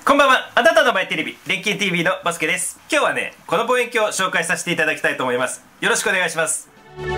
こんばんは。あなたの前テレビ、錬金 TV のバスケです。今日はね、この望遠鏡を紹介させていただきたいと思います。よろしくお願いします。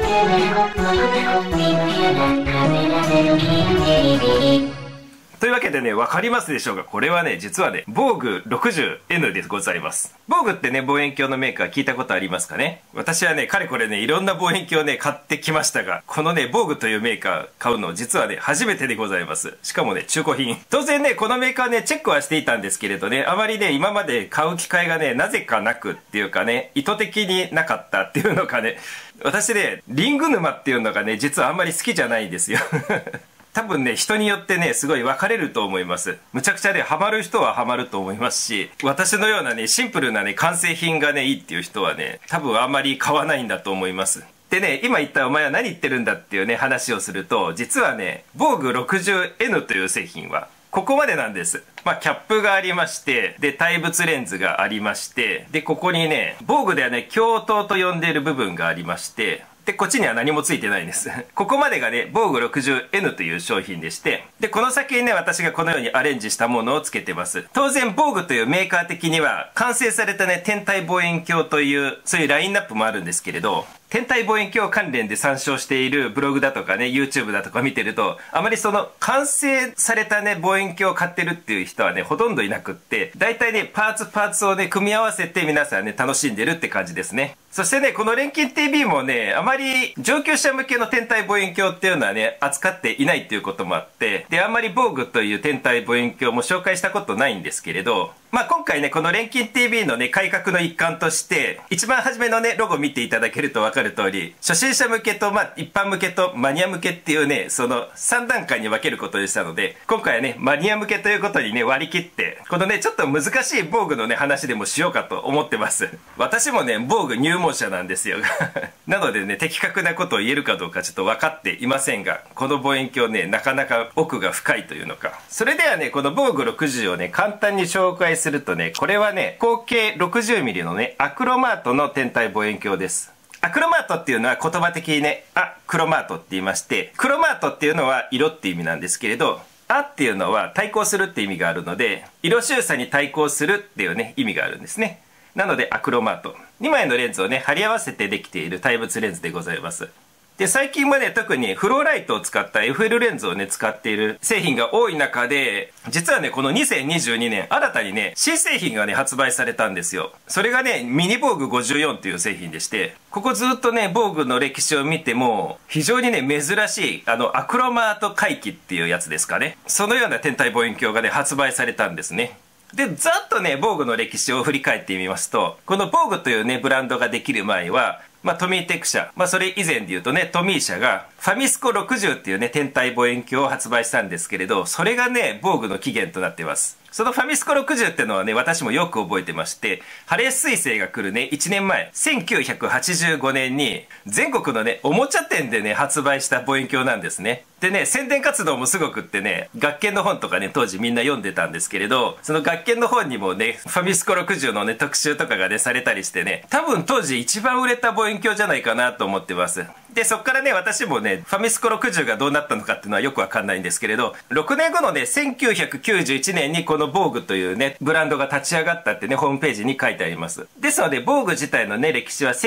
というわけでね、わかりますでしょうか？これはね、実はね、防具 60N でございます。防具ってね、望遠鏡のメーカー聞いたことありますかね？私はね、かれこれね、いろんな望遠鏡をね、買ってきましたが、このね、防具というメーカー買うの実はね、初めてでございます。しかもね、中古品。当然ね、このメーカーね、チェックはしていたんですけれどね、あまりね、今まで買う機会がね、なぜかなくっていうかね、意図的になかったっていうのかね、私ね、リング沼っていうのがね、実はあんまり好きじゃないんですよ。多分ね、人によってね、すごい分かれると思います。むちゃくちゃね、ハマる人はハマると思いますし、私のようなね、シンプルなね、完成品がね、いいっていう人はね、多分あんまり買わないんだと思います。でね、今言ったお前は何言ってるんだっていうね、話をすると、実はね、防具 60N という製品は、ここまでなんです。まあ、キャップがありまして、で、対物レンズがありまして、で、ここにね、防具ではね、鏡頭と呼んでいる部分がありまして、で、こっちには何もついてないんです。ここまでがね、防具 60N という商品でして、で、この先にね、私がこのようにアレンジしたものをつけてます。当然、防具というメーカー的には、完成されたね、天体望遠鏡という、そういうラインナップもあるんですけれど、天体望遠鏡関連で参照しているブログだとかね、YouTube だとか見てると、あまりその完成されたね、望遠鏡を買ってるっていう人はね、ほとんどいなくって、大体ね、パーツをね、組み合わせて皆さんね、楽しんでるって感じですね。そしてね、この錬金 TV もね、あまり上級者向けの天体望遠鏡っていうのはね、扱っていないっていうこともあって、で、あんまり防具という天体望遠鏡も紹介したことないんですけれど、まあ今回ね、この錬金 TV のね、改革の一環として、一番初めのね、ロゴ見ていただけるとわかる通り、初心者向けと、まあ一般向けとマニア向けっていうね、その3段階に分けることでしたので、今回はね、マニア向けということにね、割り切って、このね、ちょっと難しい防具のね、話でもしようかと思ってます。私もね、防具入門者なんですよ。なのでね、的確なことを言えるかどうかちょっと分かっていませんが、この望遠鏡ね、なかなか奥が深いというのか。それではね、この防具60をね、簡単に紹介するとね、これはね、口径 60mm のね、アクロマートの天体望遠鏡です。アクロマートっていうのは言葉的にね、クロマートって言いまして、クロマートっていうのは色って意味なんですけれど、っていうのは対抗するって意味があるので、色収差に対抗するっていうね、意味があるんですね。なのでアクロマート。2枚のレンズをね、貼り合わせてできている対物レンズでございます。で、最近はね、特にフローライトを使った FL レンズをね、使っている製品が多い中で、実はね、この2022年、新たにね、新製品がね、発売されたんですよ。それがね、ミニ防具54という製品でして、ここずっとね、防具の歴史を見ても、非常にね、珍しい、アクロマート回帰っていうやつですかね。そのような天体望遠鏡がね、発売されたんですね。で、ざっとね、防具の歴史を振り返ってみますと、この防具というね、ブランドができる前は、トミーテック社、それ以前で言うとね、トミー社が、ファミスコ60っていうね、天体望遠鏡を発売したんですけれど、それがね、防具の起源となっています。そのファミスコ60っていうのはね、私もよく覚えてまして、ハレー彗星が来るね、1年前、1985年に、全国のね、おもちゃ店でね、発売した望遠鏡なんですね。でね、宣伝活動もすごくってね、学研の本とかね、当時みんな読んでたんですけれど、その学研の本にもね、ファミスコ60のね、特集とかがね、されたりしてね、多分当時一番売れた望遠鏡じゃないかなと思ってます。で、そっからね、私もね、ファミスコ60がどうなったのかっていうのはよくわかんないんですけれど、6年後のね、1991年にこの防具というね、ブランドが立ち上がったってね、ホームページに書いてあります。ですので、防具自体のね、歴史は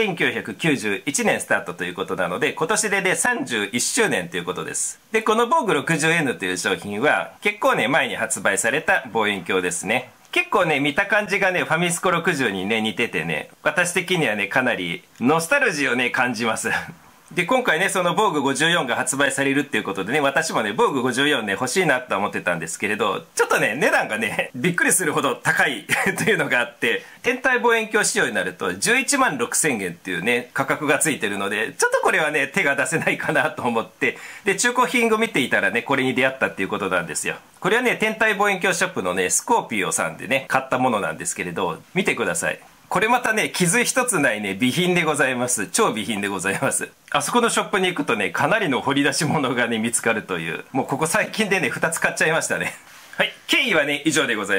1991年スタートということなので、今年でね、31周年ということです。で、この防具 60N という商品は、結構ね、前に発売された望遠鏡ですね。結構ね、見た感じがね、ファミスコ60にね、似ててね、私的にはね、かなりノスタルジーをね、感じます。で、今回ね、その防具54が発売されるっていうことでね、私もね、防具54ね、欲しいなと思ってたんですけれど、ちょっとね、値段がね、びっくりするほど高いというのがあって、天体望遠鏡仕様になると、11万6000円っていうね、価格がついてるので、ちょっとこれはね、手が出せないかなと思って、で、中古品を見ていたらね、これに出会ったっていうことなんですよ。これはね、天体望遠鏡ショップのね、スコーピオさんでね、買ったものなんですけれど、見てください。これまたね、傷一つないね、備品でございます。超備品でございます。あそこのショップに行くとね、かなりの掘り出し物がね、見つかるという。もうここ最近でね、2つ買っちゃいましたね。はい。経緯はね、以上でございます。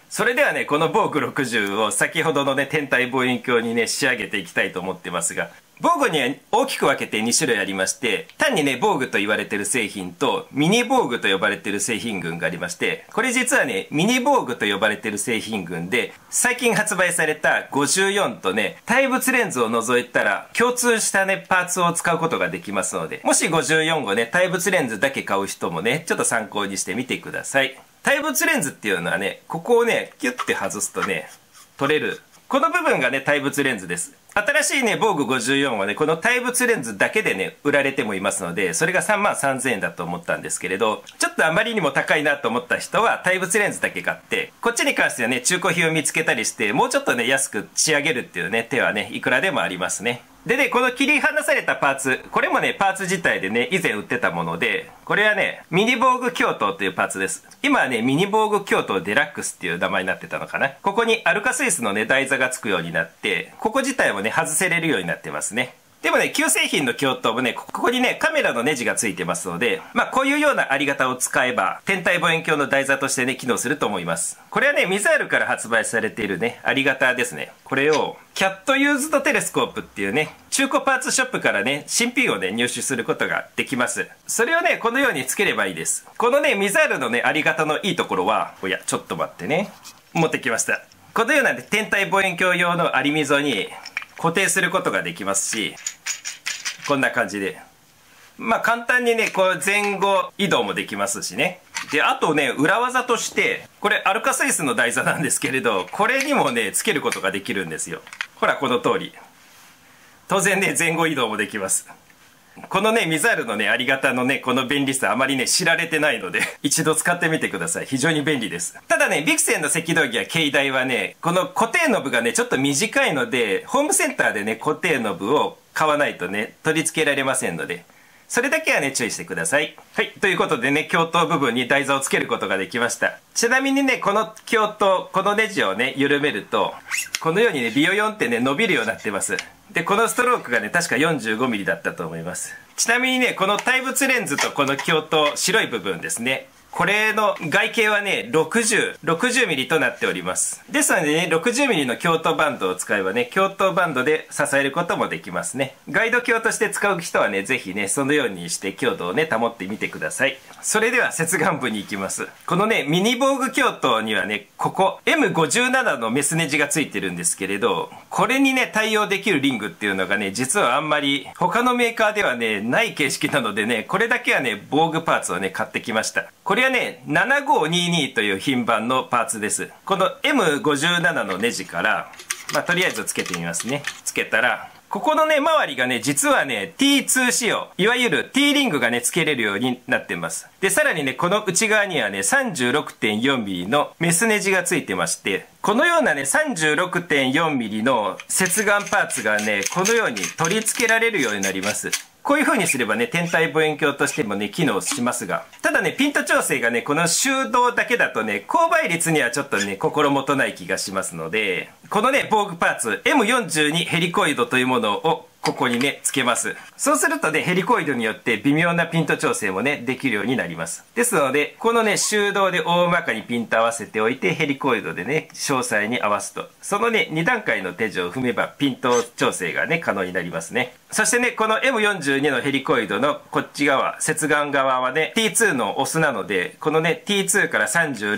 それではね、この防具60を先ほどのね、天体望遠鏡にね、仕上げていきたいと思ってますが、防具には大きく分けて2種類ありまして、単にね、防具と言われてる製品と、ミニ防具と呼ばれてる製品群がありまして、これ実はね、ミニ防具と呼ばれてる製品群で、最近発売された54とね、対物レンズを除いたら、共通したね、パーツを使うことができますので、もし54をね、対物レンズだけ買う人もね、ちょっと参考にしてみてください。対物レンズっていうのはね、ここをね、キュッて外すとね、取れる。この部分がね、対物レンズです。新しいね、防具54はね、この対物レンズだけでね、売られてもいますので、それが33,000円だと思ったんですけれど、ちょっとあまりにも高いなと思った人は、対物レンズだけ買って、こっちに関してはね、中古品を見つけたりして、もうちょっとね、安く仕上げるっていうね、手はね、いくらでもありますね。でね、この切り離されたパーツ、これもね、パーツ自体でね、以前売ってたもので、これはね、ミニ防具鏡頭というパーツです。今はね、ミニ防具鏡頭デラックスっていう名前になってたのかな。ここにアルカスイスのね、台座がつくようになって、ここ自体もね、外せれるようになってますね。でもね、旧製品の鏡頭もね、ここにね、カメラのネジがついてますので、まあ、こういうようなあり方を使えば、天体望遠鏡の台座としてね、機能すると思います。これはね、ミザールから発売されているね、あり方ですね。これを、キャットユーズドテレスコープっていうね、中古パーツショップからね、新品をね、入手することができます。それをね、このようにつければいいです。このね、ミザールのね、あり方のいいところは、おや、ちょっと待ってね。持ってきました。このような、ね、天体望遠鏡用のアリ溝に固定することができますし、こんな感じで。まあ簡単にね、こう前後移動もできますしね。で、あとね、裏技として、これアルカスイスの台座なんですけれど、これにもね、つけることができるんですよ。ほら、この通り。当然ね、前後移動もできます。このね、ミザールのね、ありがたのね、この便利さあまりね、知られてないので、一度使ってみてください。非常に便利です。ただね、ビクセンの赤道儀やケイダイはね、この固定ノブがね、ちょっと短いので、ホームセンターでね、固定ノブを買わないとね、取り付けられませんので、それだけはね、注意してください。はい。ということでね、鏡頭部分に台座をつけることができました。ちなみにね、この鏡頭、このネジをね、緩めると、このようにね、ビヨヨンってね、伸びるようになってます。で、このストロークがね、確か 45mm だったと思います。ちなみにね、この対物レンズとこの鏡頭、白い部分ですね。これの外径はね、60mm となっております。ですのでね、60mm の鏡頭バンドを使えばね、鏡頭バンドで支えることもできますね。ガイド鏡として使う人はね、ぜひね、そのようにして強度をね、保ってみてください。それでは接眼部に行きます。このね、ミニ防具鏡頭にはね、ここ M57 のメスネジがついてるんですけれど、これにね、対応できるリングっていうのがね、実はあんまり他のメーカーではね、ない形式なのでね、これだけはね、防具パーツをね、買ってきました。これはね、7522という品番のパーツです。この M57 のネジから、まあ、とりあえずつけてみますね。つけたら、ここのね、周りがね、実はね、T2 仕様。いわゆる T リングがね、つけれるようになってます。で、さらにね、この内側にはね、36.4mm のメスネジがついてまして、このようなね、36.4mm の接眼パーツがね、このように取り付けられるようになります。こういう風にすればね、天体望遠鏡としてもね、機能しますが、ただね、ピント調整がね、この手動だけだとね、勾配率にはちょっとね、心もとない気がしますので、このね、防具パーツ、M42 ヘリコイドというものをここにね、つけます。そうするとね、ヘリコイドによって微妙なピント調整もね、できるようになります。ですので、このね、手動で大まかにピント合わせておいて、ヘリコイドでね、詳細に合わすと。そのね、2段階の手順を踏めば、ピント調整がね、可能になりますね。そしてね、この M42 のヘリコイドのこっち側、接眼側はね、T2 のオスなので、このね、T2 から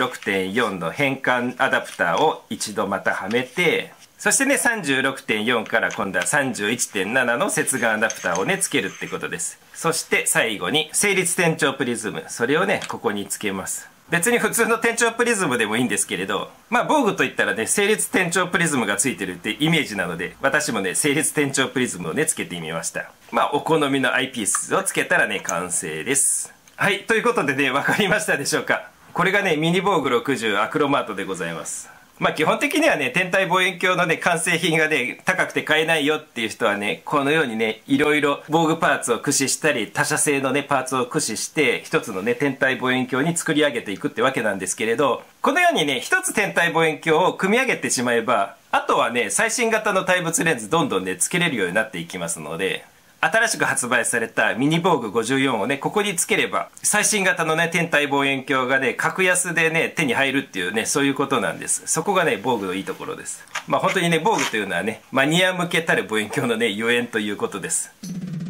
36.4 の変換アダプターを一度またはめて、そしてね、36.4 から今度は 31.7 の接眼アダプターをね、つけるってことです。そして最後に、成立点頂プリズム。それをね、ここにつけます。別に普通の点頂プリズムでもいいんですけれど、まあ防具といったらね、成立点頂プリズムがついてるってイメージなので、私もね、成立点頂プリズムをね、つけてみました。まあお好みのアイピースをつけたらね、完成です。はい、ということでね、わかりましたでしょうか。これがね、ミニ防具60アクロマートでございます。まあ基本的にはね、天体望遠鏡のね、完成品がね、高くて買えないよっていう人はね、このようにね、いろいろ防具パーツを駆使したり、他社製のね、パーツを駆使して、一つのね、天体望遠鏡に作り上げていくってわけなんですけれど、このようにね、一つ天体望遠鏡を組み上げてしまえば、あとはね、最新型の対物レンズどんどんね、つけれるようになっていきますので、 新しく発売されたミニ防具54をね、ここにつければ、最新型のね、天体望遠鏡がね、格安でね、手に入るっていうね、そういうことなんです。そこがね、防具のいいところです。まあ本当にね、防具というのはね、マニア向けたる望遠鏡のね、ゆえんということです。